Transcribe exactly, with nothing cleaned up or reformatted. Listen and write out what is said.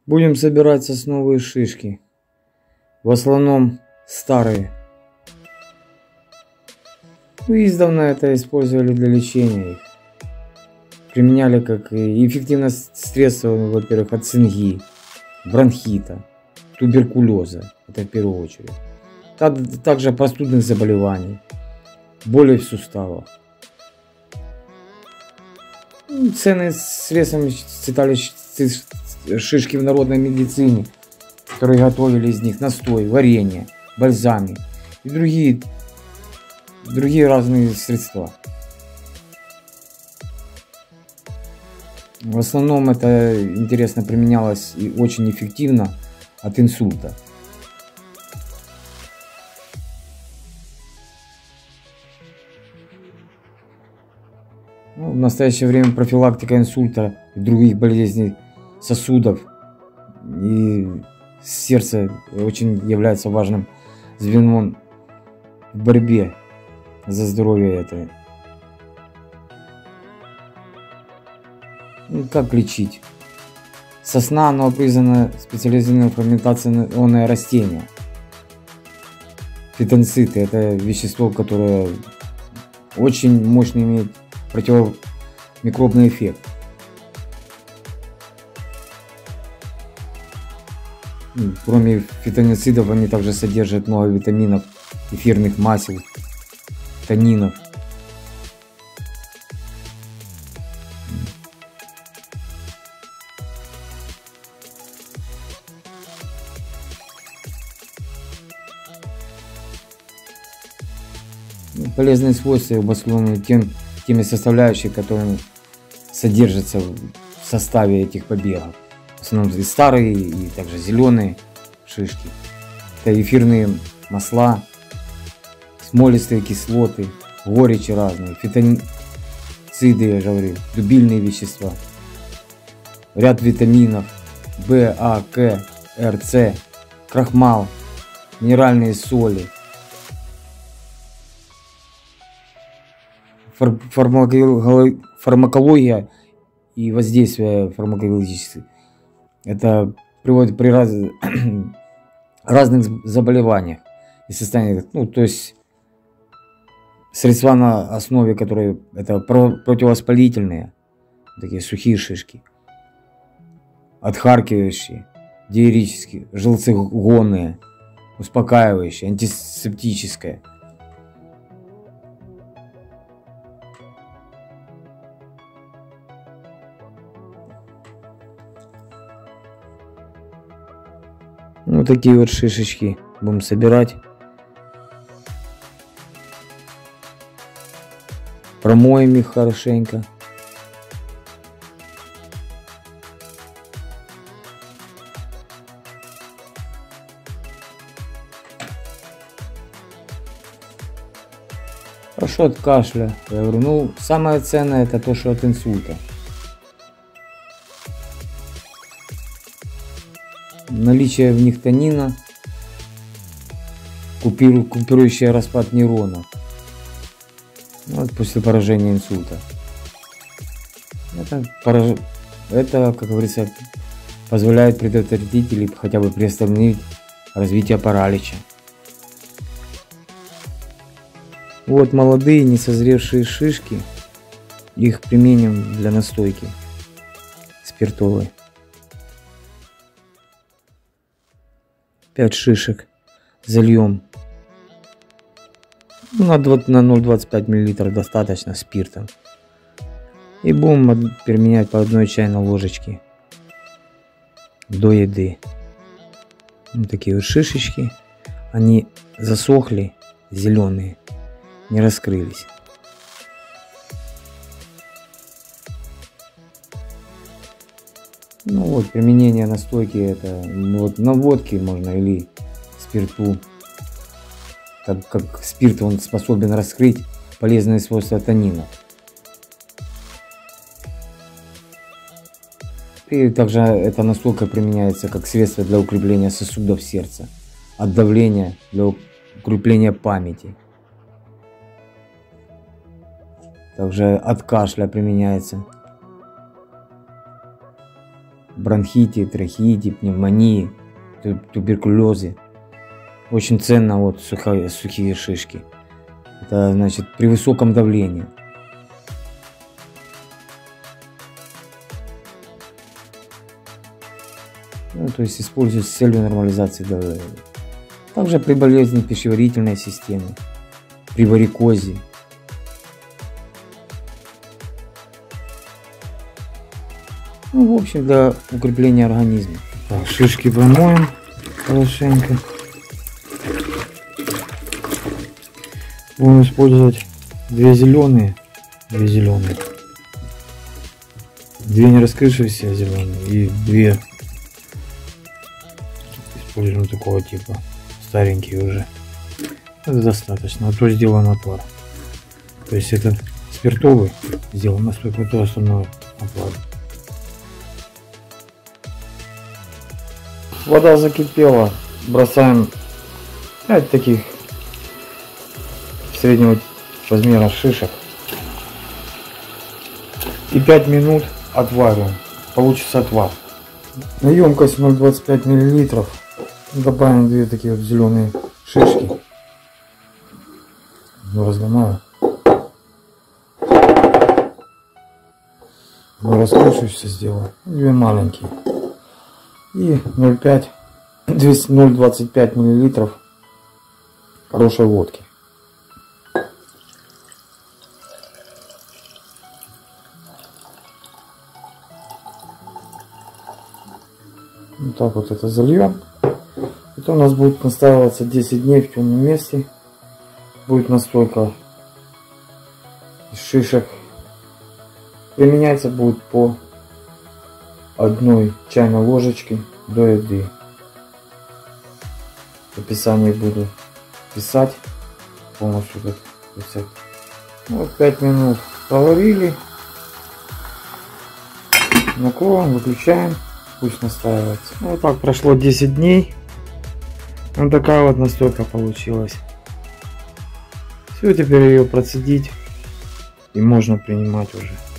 Будем собирать сосновые шишки. В основном старые. Ну, издавна это использовали для лечения их. Применяли как и эффективное средство, во-первых, от цинги, бронхита, туберкулеза, это в первую очередь. Также простудных заболеваний, боли в суставах. Ценные средства считались шишки в народной медицине, которые готовили из них настой, варенье, бальзами и другие, другие разные средства. В основном это, интересно, применялось и очень эффективно от инсульта. Ну, в настоящее время профилактика инсульта и других болезней сосудов и сердца очень является важным звеном в борьбе за здоровье этой. Ну, как лечить? Сосна, оно признано специализированное ферментационное растение. Фитонциты – это вещество, которое очень мощно имеет противомикробный эффект. Кроме фитонцидов, они также содержат много витаминов, эфирных масел, танинов. Полезные свойства обусловлены тем, теми составляющими, которые содержатся в составе этих побегов. В основном и старые, и также зеленые шишки. Это эфирные масла, смолистые кислоты, горечи разные, фитонциды, я же говорю, дубильные вещества, ряд витаминов В, А, К, Р, С, крахмал, минеральные соли, фармакология и воздействие фармакологическое. Это приводит при раз... разных заболеваниях и состояниях. Ну, то есть средства на основе, которые это противовоспалительные, такие сухие шишки, отхаркивающие, диуретические, желцегонные, успокаивающие, антисептическое. Вот такие вот шишечки будем собирать. Промоем их хорошенько. Хорошо от кашля. Я говорю, ну, самое ценное это то, что от инсульта. Наличие в них танина, купирующее распад нейронов, вот после поражения инсульта. Это, пораж... это, как говорится, позволяет предотвратить или хотя бы приостановить развитие паралича. Вот молодые несозревшие шишки, их применим для настойки спиртовой. пять шишек зальем на ноль целых двадцать пять миллилитров достаточно спирта и будем применять по одной чайной ложечке до еды. Вот такие вот шишечки, они засохли, зеленые, не раскрылись. Ну вот, применение настойки это вот на водке можно или спирту, так как спирт он способен раскрыть полезные свойства танинов. И также эта настойка применяется как средство для укрепления сосудов сердца, от давления для укрепления памяти. Также от кашля применяется. бронхите, трахеите, пневмонии, туберкулезе. Очень ценно вот сухие, сухие шишки. Это значит при высоком давлении. Ну, то есть используют с целью нормализации давления. Также при болезни пищеварительной системы, при варикозе. Ну, в общем, для укрепления организма. Так, шишки промоем хорошенько. Будем использовать две зеленые, две зеленые, две не раскрывшиеся зеленые и две используем такого типа, старенькие уже. Это достаточно, а то сделаем отвар. То есть это спиртовый, сделаем настойку, то остальное отвар. Вода закипела, бросаем пять таких среднего размера шишек и пять минут отвариваем, получится отвар. На емкость ноль двадцать пять миллилитров добавим две такие вот зеленые шишки, разломаю, раскрывшуюся сделаю, две маленькие и ноль двадцать пять миллилитров хорошей водки. Вот так вот это зальем. Это у нас будет настаиваться десять дней в темном месте. Будет настойка из шишек. Применяться будет по одной чайной ложечке до еды. В описании буду писать полностью этот рецепт. Вот пять минут проварили. Накроем, выключаем. Пусть настаивается. Вот так прошло десять дней. Вот такая вот настойка получилась. Все, теперь ее процедить и можно принимать уже.